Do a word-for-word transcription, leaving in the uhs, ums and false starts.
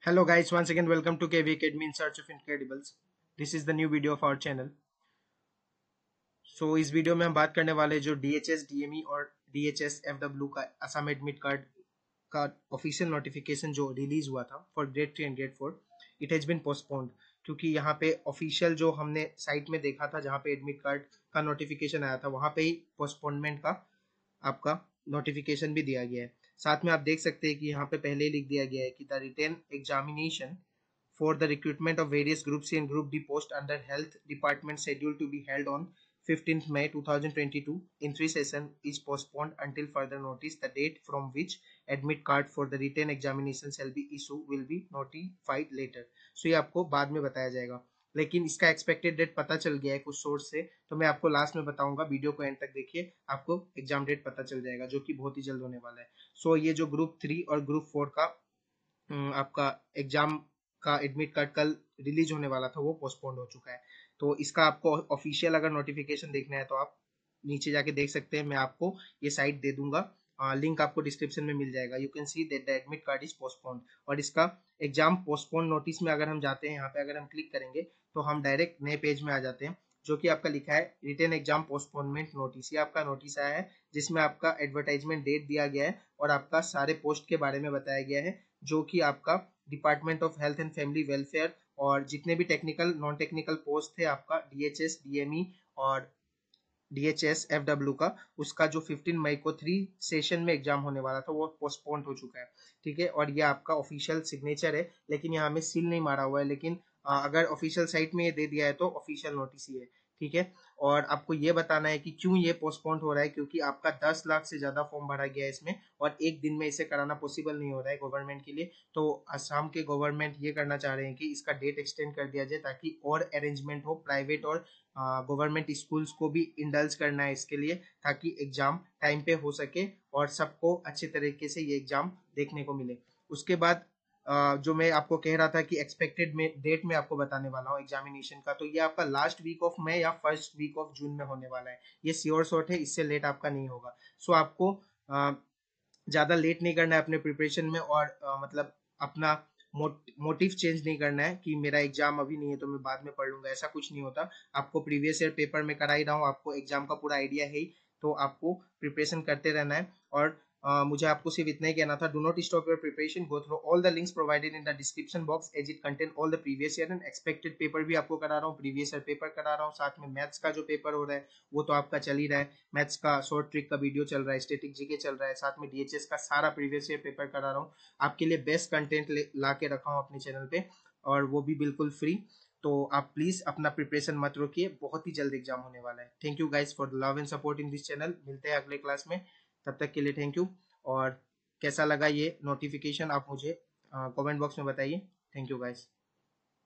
Hello guys, once again welcome to K V Academy in search of incredibles. This is the new video of our channel. So इस video में हम बात करने वाले जो D H S, D M E और D H S F W का Assam admit card का ऑफिशियल नोटिफिकेशन जो रिलीज हुआ था for grade three and grade four, it has been postponed. क्योंकि यहाँ पे ऑफिशियल जो हमने साइट में देखा था जहाँ पे एडमिट कार्ड का नोटिफिकेशन आया था वहाँ पे ही पोस्टपोनमेंट का आपका नोटिफिकेशन भी दिया गया है। साथ में आप देख सकते हैं कि यहाँ पे पहले ही लिख दिया गया है कि the written examination for the recruitment of various Group C and Group D posts under Health Department scheduled to be held on fifteenth May twenty twenty-two in three sessions is postponed until further notice. The date from which admit card for the written examination shall be issued will be notified later. So ये आपको बाद में बताया जाएगा, लेकिन इसका expected date पता चल गया है कुछ सोर्स से, तो मैं आपको लास्ट में बताऊंगा। वीडियो को एंड तक देखिए, आपको एग्जाम डेट पता चल जाएगा जो कि बहुत ही जल्द होने वाला है। सो so, ये जो ग्रुप थ्री और ग्रुप फोर का आपका एग्जाम का एडमिट कार्ड कल रिलीज होने वाला था वो पोस्टपोन्ड हो चुका है। तो इसका आपको ऑफिशियल अगर नोटिफिकेशन देखना है तो आप नीचे जाके देख सकते हैं, मैं आपको ये साइट दे दूंगा, लिंक आपको डिस्क्रिप्शन में मिल जाएगा। You can see that the admit card is postponed. और इसका एग्जाम पोस्टपोन नोटिस में अगर हम जाते हैं, यहाँ पे अगर हम क्लिक करेंगे तो हम डायरेक्ट नए पेज में आ जाते हैं जो कि आपका लिखा है रिटन एग्जाम पोस्टपोनमेंट नोटिस। ये आपका नोटिस आया है जिसमें आपका एडवर्टाइजमेंट डेट दिया गया है और आपका सारे पोस्ट के बारे में बताया गया है, जो कि आपका department of health and family welfare और जितने भी टेक्निकल नॉन टेक्निकल पोस्ट थे आपका डीएचएस, डीएमई और डीएचएस एफडब्ल्यू का, उसका जो फिफ्टीन मई को थ्री सेशन में एग्जाम होने वाला था वो पोस्टपोन हो चुका है। ठीक है, और ये आपका ऑफिशियल सिग्नेचर है, लेकिन यहाँ में सील नहीं मारा हुआ है, लेकिन आ, अगर ऑफिशियल साइट में ये दे दिया है तो ऑफिशियल नोटिस ही है। ठीक है, और आपको ये बताना है कि क्यों ये पोस्टपोन हो रहा है, क्योंकि आपका दस लाख से ज्यादा फॉर्म भरा गया है इसमें और एक दिन में इसे कराना पॉसिबल नहीं हो रहा है गवर्नमेंट के लिए। तो असम के गवर्नमेंट ये करना चाह रहे हैं कि इसका डेट एक्सटेंड कर दिया जाए ताकि और अरेंजमेंट हो, प्राइवेट और गवर्नमेंट स्कूल्स को भी इंडल्ज करना है इसके लिए, ताकि एग्जाम टाइम पे हो सके और सबको अच्छे तरीके से ये एग्जाम देखने को मिले। उसके बाद Uh, जो मैं आपको कह रहा था कि एक्सपेक्टेड में डेट में आपको बताने वाला हूँ एग्जामिनेशन का, तो ये आपका लास्ट वीक ऑफ मई या फर्स्ट वीक ऑफ जून में होने वाला है। ये श्योर शॉट है, इससे लेट आपका नहीं होगा। सो so, आपको uh, ज्यादा लेट नहीं करना है अपने प्रिपरेशन में और uh, मतलब अपना मोटिव चेंज नहीं करना है कि मेरा एग्जाम अभी नहीं है तो मैं बाद में पढ़ लूंगा, ऐसा कुछ नहीं होता। आपको प्रीवियस ईयर पेपर में करा ही रहा हूँ, आपको एग्जाम का पूरा आइडिया है ही, तो आपको प्रिपरेशन करते रहना है। और Uh, मुझे आपको सिर्फ इतना ही कहना था, do not stop your preparation, go through all the links provided in the description box as it contain all the previous year and expected paper भी आपको करा रहा हूँ, प्रीवियस ईयर पेपर करा रहा हूँ, साथ में मैथ्स का जो पेपर हो रहा है वो तो आपका चल ही रहा है, मैथ्स का शॉर्ट ट्रिक का वीडियो चल रहा है, स्टैटिक जीके चल रहा है, साथ में डीएचएस का सारा प्रीवियस ईयर पेपर करा रहा हूँ। आपके लिए बेस्ट कंटेंट ला के रखा हूँ अपने चैनल पे, और वो भी बिल्कुल फ्री। तो आप प्लीज अपना प्रिपरेशन मत रोकिए, बहुत ही जल्द एग्जाम होने वाला है। Thank you guys for the love and support in this channel. मिलते हैं अगले क्लास में, तब तक के लिए थैंक यू। और कैसा लगा ये नोटिफिकेशन आप मुझे कमेंट बॉक्स में बताइए। Thank you guys.